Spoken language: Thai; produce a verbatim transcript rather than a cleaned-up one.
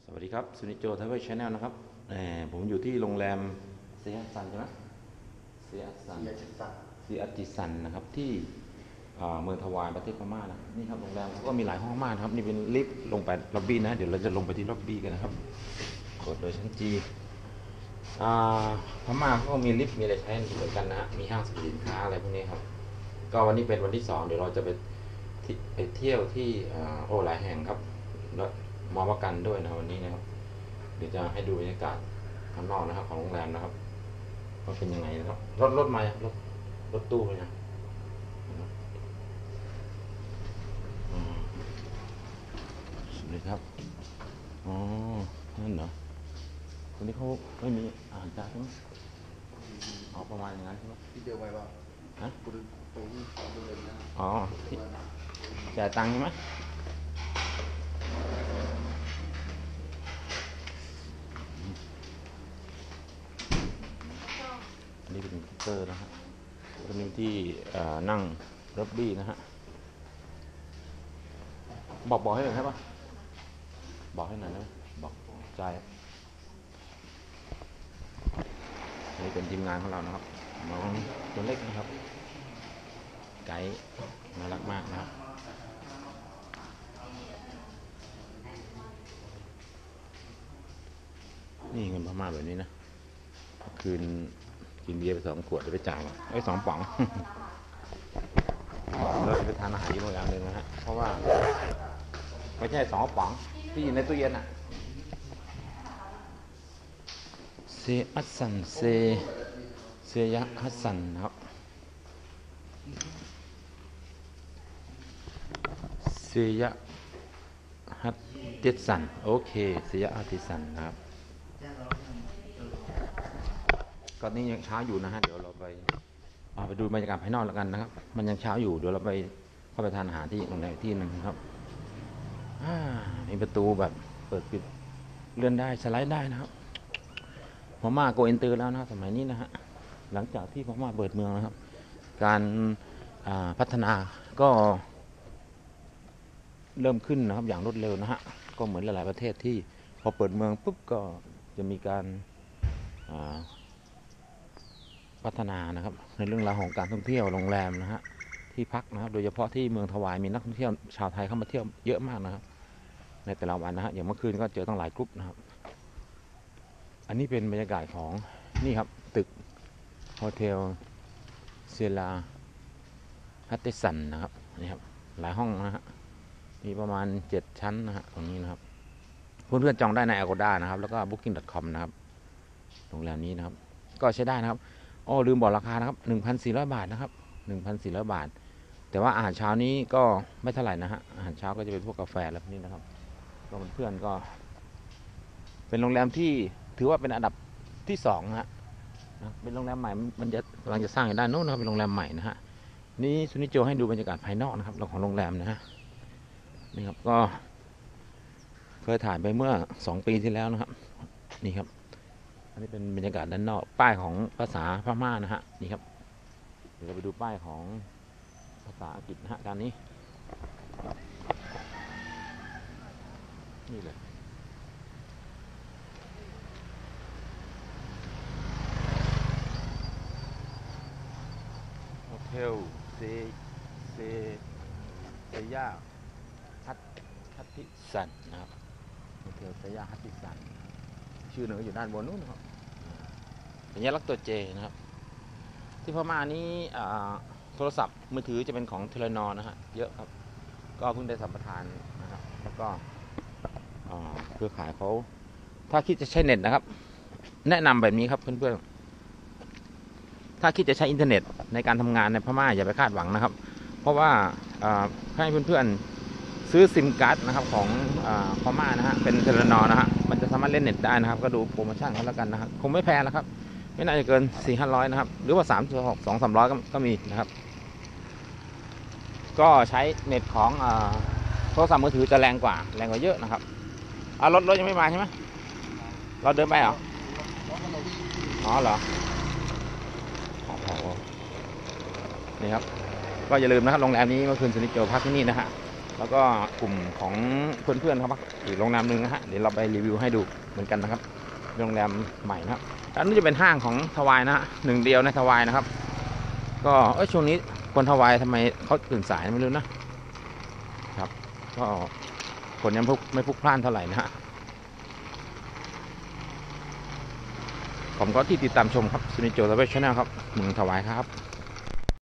สวัสดีครับซูนิโจทาวเวลชาแนลนะครับผมอยู่ที่โรงแรมเซียซันใช่ไหมเซียซันเซียจิซันนะครับที่เมืองทวายประเทศพม่านะนี่ครับโรงแรมเขาก็มีหลายห้องมากครับนี่เป็นลิฟต์ลงไปล็อบบี้นะเดี๋ยวเราจะลงไปที่ล็อบบี้กันนะครับกดโดยชั้นจีพม่าเขาก็มีลิฟต์มีอะไรใช้เหมือนกันนะฮะมีห้างสรรพสินค้าอะไรพวกนี้ครับก็วันนี้เป็นวันที่สองเดี๋ยวเราจะไปไปเที่ยวที่โอ้หลายแห่งครับมอว่ากันด้วยนะวันนี้นะครับเดี๋ยวจะให้ดูบรรยากาศข้างนอกนะครับของโรงแรมนะครับว่าเป็นยังไงนะครับรถรถมารถรถตู้เลยนะนี่ครับอ๋อนั่นเหรอคนนี้เขาไม่มีอาหารจานใช่ไหมอ๋อประมาณอย่างนั้นใช่ไหมที่เดียวไปป่ะฮะคุณตรงนี้ตรงเลยนะอ๋อจ่ายตังค์ใช่ไหมอันนี้เป็นคอมพิวเตอร์นะฮะอันนี้ที่นั่งล็อบบี้นะฮะบอกบอกให้หน่อยใช่ปะบอกให้หน่อยนะบอกใจนี่เป็นทีมงานของเรานะครับน้องตัวเล็กนะครับไกด์น่ารักมากนะครับนี่เงินพม่าแบบนี้นะคืนกินเบียร์ไปสองขวดจะไปจ่ายไอ้สองป๋องเราจะไปทานอาหารที่โรงแรมนึงนะฮะเพราะว่าไม่ใช่สองป๋องที่อยู่ในตู้เย็นอ่ะเซอัสสันเซเซยะฮัสสันนะครับเซยะฮัตเตสันโอเคเซยะฮัตเตสันนะครับตอนนี้ยังเช้าอยู่นะฮะเดี๋ยวเราไปไปดูบรรยากาศภายนอกแล้วกันนะครับมันยังเช้าอยู่เดี๋ยวเราไปเข้าไปทานอาหารที่โรงแรมที่นึงครับมีประตูแบบเปิดปิดเลื่อนได้สไลด์ได้นะครับพม่าโกอินเตอร์แล้วนะสมัยนี้นะฮะหลังจากที่พม่าเปิดเมืองนะครับการพัฒนาก็เริ่มขึ้นนะครับอย่างรวดเร็วนะฮะก็เหมือนหลายๆประเทศที่พอเปิดเมืองปุ๊บก็จะมีการพัฒนานะครับในเรื่องราวของการท่องเที่ยวโรงแรมนะฮะที่พักนะครับโดยเฉพาะที่เมืองทวายมีนักท่องเที่ยวชาวไทยเข้ามาเที่ยวเยอะมากนะครับในแต่ละวันนะฮะอย่างเมื่อคืนก็เจอตั้งหลายกลุ่มนะครับอันนี้เป็นบรรยากาศของนี่ครับตึกโฮเทลเซลาฮัตเตสันนะครับนี่ครับหลายห้องนะฮะมีประมาณเจ็ดชั้นนะฮะตรงนี้นะครับเพื่อนๆจองได้ใน Agoda นะครับแล้วก็ บุ๊คกิ้ง ดอท คอม นะครับโรงแรมนี้นะครับก็ใช้ได้นะครับอ๋อลืมบอกราคานะครับ หนึ่งพันสี่ร้อย บาทนะครับ หนึ่งพันสี่ร้อย บาทแต่ว่าอาหารเช้านี้ก็ไม่เท่าไหร่นะฮะอาหารเช้าก็จะเป็นพวกกาแฟอะไรพวกนี้นะครับก็เพื่อนๆก็เป็นโรงแรมที่ถือว่าเป็นอันดับที่สองนะฮะเป็นโรงแรมใหม่มันจะกำลังจะสร้างอยู่ด้านโน้นนะครับเป็นโรงแรมใหม่นะฮะนี่ซุนิโจให้ดูบรรยากาศภายนอกนะครับของโรงแรมนะฮะนี่ครับก็เคยถ่ายไปเมื่อสองปีที่แล้วนะครับนี่ครับอันนี้เป็นบรรยากาศด้านนอกป้ายของภาษาพม่านะฮะนี่ครับเดี๋ยวเราไปดูป้ายของภาษาอังกฤษนะฮะด้านนี้นี่เลยโฮเทลเซเซเซย่าฮัตฮัตติสันนะครับโฮเทลเซย่าฮัตติสันชื่อหนึ่งอยู่ด้านบนนู้นนะครับสัญลักษณ์ตัวเจนะครับที่พม่านี้โทรศัพท์มือถือจะเป็นของเทเลนอร์นะฮะเยอะครับก็เพิ่งได้สัมปทานนะครับแล้วก็เครือข่ายเขาถ้าคิดจะใช้เน็ตนะครับแนะนำแบบนี้ครับเพื่อนๆถ้าคิดจะใช้อินเทอร์เน็ตในการทำงานในพม่าอย่าไปคาดหวังนะครับเพราะว่าให้เพื่อนๆซื้อซิมการ์ดนะครับของพม่านะฮะเป็นเทเลนอร์นะฮะมันจะสามารถเล่นเน็ตได้นะครับก็ดูโปรโมชั่นเขาแล้วกันนะครับคงไม่แพงนะครับไม่น่าจะเกิน สี่ห้าร้อย นะครับหรือว่าสามสองสามร้อยก็มีนะครับก็ใช้เน็ตของโทรศัพท์มือถือจะแรงกว่าแรงกว่าเยอะนะครับอ่ารถรถยังไม่มาใช่ไหมเราเดินไปเหรออ๋อเหรอนี่ครับก็อย่าลืมนะครับโรงแรมนี้เมื่อคืนซุนิโจพักที่นี่นะฮะแล้วก็กลุ่มของเพื่อนๆเขาพักอีกโรงแรมหนึ่งนะฮะเดี๋ยวเราไปรีวิวให้ดูเหมือนกันนะครับโรงแรมใหม่นะครับอันนี้จะเป็นห้างของทวายนะฮะหนึ่งเดียวในทวายนะครับก็เอ้ยช่วงนี้คนทวายทำไมเขาตื่นสายไม่รู้นะครับก็คนยังพลุกไม่พลุกพล่านเท่าไหร่นะฮะผมก็ที่ติดตามชมครับซินิโจทาวเวลชาแนลครับเมืองทวายครับ